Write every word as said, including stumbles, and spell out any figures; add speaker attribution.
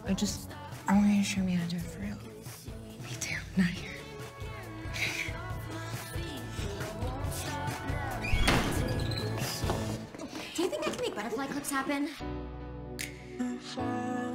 Speaker 1: I just, I want you to show me how to do it for real. Me too, not here.
Speaker 2: Do you think I can make butterfly clips happen?